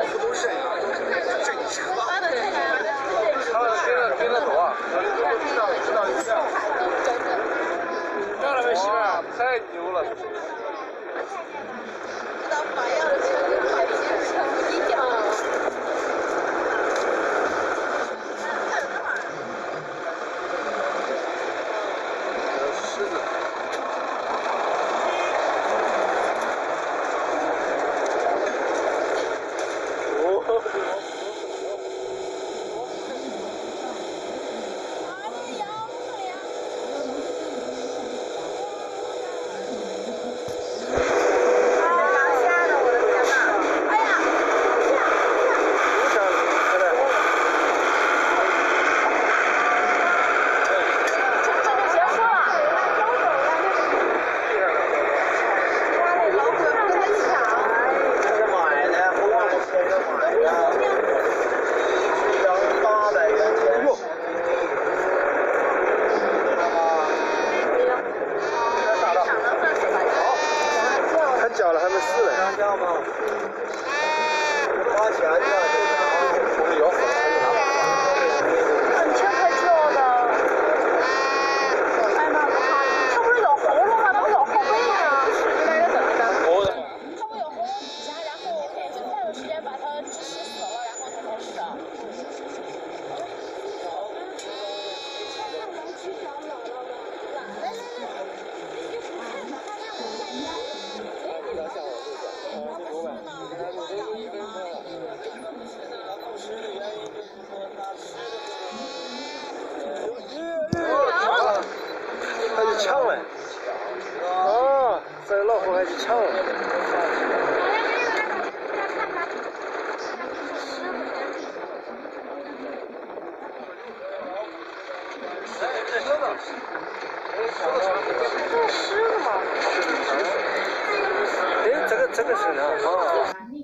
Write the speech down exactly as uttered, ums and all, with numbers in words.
不都是这车？ 他跟着跟着走啊！ 知道知道知道。 干了没媳妇儿？太牛了！ 当榜样的车跟白金车一样。 狮子。缴了还没死嘞。交吗？花钱的，我们摇好很缺开交的。哎妈，他不是有喉咙吗？他不有后背吗？ 我的。 他不有喉咙底下，然后很快的时间把它窒息死了，然后他才死的。 还是抢嘞！啊，这老虎还是抢了。这狮子，这是狮子吗？哎，这个这个是呢啊。